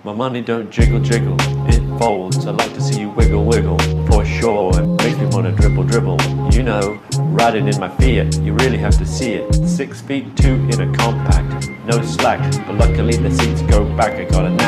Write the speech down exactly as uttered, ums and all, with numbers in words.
My money don't jiggle jiggle, it folds. I like to see you wiggle wiggle, for sure. It makes me wanna dribble dribble. You know, riding in my Fiat, you really have to see it. Six feet two in a compact, no slack, but luckily the seats go back. I got a knack